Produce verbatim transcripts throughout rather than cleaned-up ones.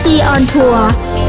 จี on Tour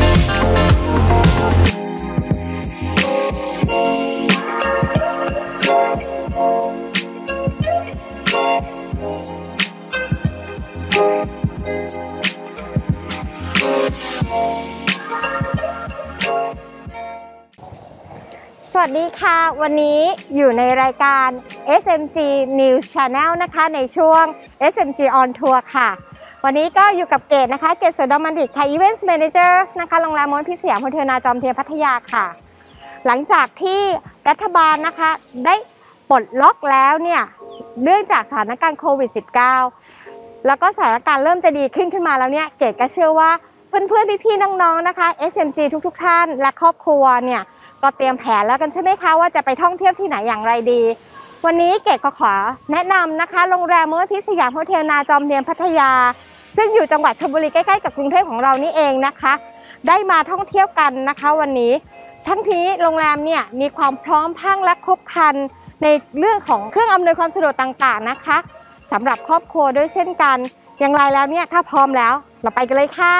สวัสดีค่ะวันนี้อยู่ในรายการ เอส เอ็ม จี News Channel นะคะในช่วง เอส เอ็ม จี on Tour ค่ะวันนี้ก็อยู่กับเกดนะคะเกดสวยดอมันดิตค่ะ Events Manager นะคะโรงแรมม้วนพิสยามโฮเทลนาจอมเทียนพัทยาค่ะหลังจากที่รัฐบาลนะคะได้ปลดล็อกแล้วเนี่ยเนื่องจากสถานการณ์โควิด สิบเก้า แล้วก็สถานการณ์เริ่มจะดีขึ้นขึ้นมาแล้วเนี่ยเกดก็เชื่อว่าเพื่อนๆพี่ๆน้องๆนะคะ เอส เอ็ม จี ทุกๆท่านและครอบครัวเนี่ยก็เตรียมแผนแล้วกันใช่ไหมคะว่าจะไปท่องเที่ยวที่ไหนอย่างไรดีวันนี้เกดก็ขอแนะนำนะคะโรงแรมม้วนพิสยามโฮเทลนาจอมเทียนพัทยาซึ่งอยู่จังหวัดชลบุรีใกล้ๆกับกรุงเทพของเรานี่เองนะคะได้มาท่องเที่ยวกันนะคะวันนี้ทั้งนี้โรงแรมเนี่ยมีความพร้อมพรั่งและครบครันในเรื่องของเครื่องอำนวยความสะดวกต่างๆนะคะสำหรับครอบครัวด้วยเช่นกันอย่างไรแล้วเนี่ยถ้าพร้อมแล้วเราไปกันเลยค่ะ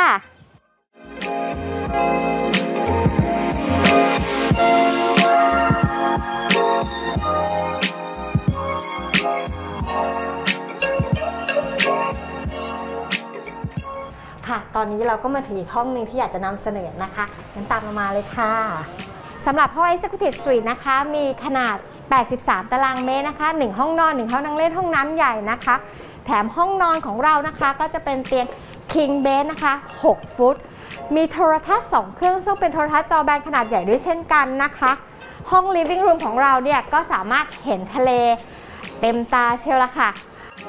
ตอนนี้เราก็มาถึงอีกห้องหนึ่งที่อยากจะนำเสนอนะคะงั้นตามมาเลยค่ะสำหรับห้อง Executive Suite นะคะมีขนาดแปดสิบสามตารางเมตรนะคะหนึ่งห้องนอนหนึ่งห้องนั่งเล่นห้องน้ำใหญ่นะคะแถมห้องนอนของเรานะคะก็จะเป็นเตียง King Bed นะคะหกฟุตมีโทรทัศน์สองเครื่องซึ่งเป็นโทรทัศน์จอแบนขนาดใหญ่ด้วยเช่นกันนะคะห้อง Living Room ของเราเนี่ยก็สามารถเห็นทะเลเต็มตาเชียวละค่ะ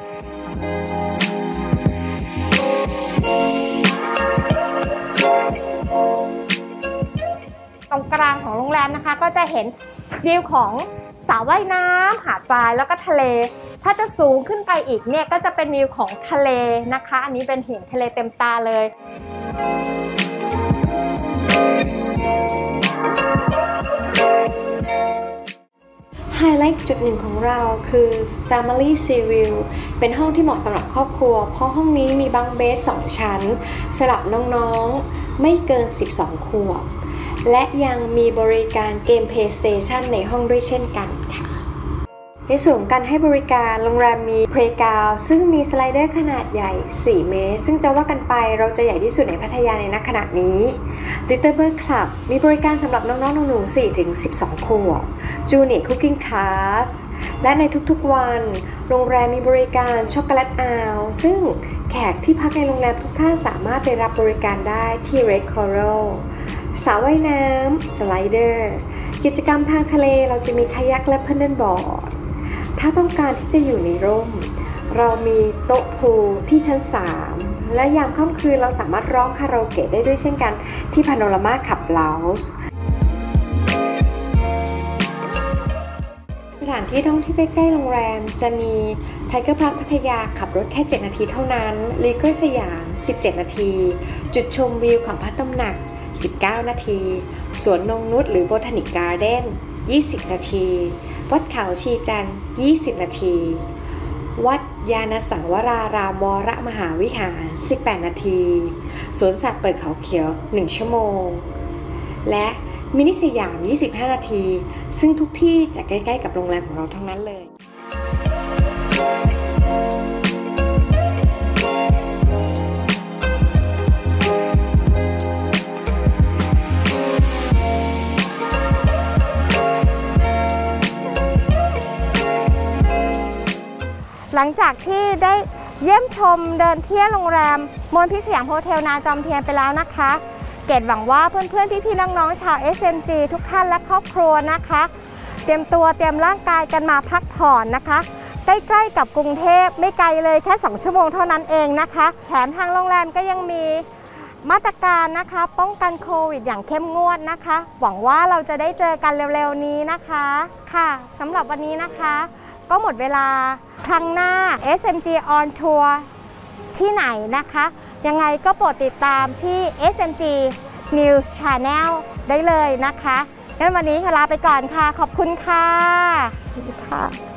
ตรงกลางของโรงแรมนะคะก็จะเห็นวิวของสระว่ายน้ำหาดทรายแล้วก็ทะเลถ้าจะสูงขึ้นไปอีกเนี่ยก็จะเป็นวิวของทะเลนะคะอันนี้เป็นเห็นทะเลเต็มตาเลยไฮไลท์จุดหนึ่งของเราคือ Family Sea View เป็นห้องที่เหมาะสำหรับครอบครัวเพราะห้องนี้มีบังเบสสองชั้นสำหรับน้องๆไม่เกินสิบสองขวบและยังมีบริการเกม PlayStation ในห้องด้วยเช่นกันค่ะในส่วนของการให้บริการโรงแรมมี Playground ซึ่งมีสไลเดอร์ขนาดใหญ่สี่เมตรซึ่งจะว่ากันไปเราจะใหญ่ที่สุดในพัทยาในณขณะนี้ Little Bird Club มีบริการสำหรับน้องๆหนูๆ สี่ถึงสิบสอง ขวบ Junior Cooking Class และในทุกๆวันโรงแรมมีบริการช็อกโกแลตอาวซึ่งแขกที่พักในโรงแรมทุกท่านสามารถไปรับบริการได้ที่ Red Coralสระว่ายน้ำสไลเดอร์กิจกรรมทางทะเลเราจะมีคายักและแพดเดิลบอร์ดถ้าต้องการที่จะอยู่ในร่มเรามีโต๊ะพูลที่ชั้นสามและยามค่ำคืนเราสามารถร้องคาราโอเกะได้ด้วยเช่นกันที่พาโนรามาขับเลาส์สถานที่ท่องเที่ยวใกล้ๆโรงแรมจะมีไทเกอร์พาร์คพัทยาขับรถแค่เจ็ดนาทีเท่านั้นลีเกอร์สยามสิบเจ็ดนาทีจุดชมวิวของพระตำหนักสิบเก้านาทีสวนนงนุชหรือโบทานิกการ์เด้นยี่สิบนาทีวัดเขาชีจันทร์ยี่สิบนาทีวัดยานสังวรารามวรมหาวิหารสิบแปดนาทีสวนสัตว์เปิดเขาเขียวหนึ่งชั่วโมงและมินิสยามยี่สิบห้านาทีซึ่งทุกที่จะใกล้ๆกับโรงแรมของเราทั้งนั้นเลยหลังจากที่ได้เยี่ยมชมเดินเที่ยวโรงแรมม้วนพิสยามโฮเทลนาจอมเทียนไปแล้วนะคะเกดหวังว่าเพื่อนๆพี่ๆน้องๆชาว เอส เอ็ม จี ทุกท่านและครอบครัวนะคะเตรียมตัวเตรียมร่างกายกันมาพักผ่อนนะคะใกล้ๆกับกรุงเทพไม่ไกลเลยแค่สองชั่วโมงเท่านั้นเองนะคะแถมทางโรงแรมก็ยังมีมาตรการนะคะป้องกันโควิดอย่างเข้มงวดนะคะหวังว่าเราจะได้เจอกันเร็วๆนี้นะคะค่ะสำหรับวันนี้นะคะก็หมดเวลาครั้งหน้า เอส เอ็ม จี on Tour ที่ไหนนะคะยังไงก็โปรดติดตามที่ เอส เอ็ม จี News Channel ได้เลยนะคะงั้นวันนี้ลาไปก่อนค่ะขอบคุณค่ะ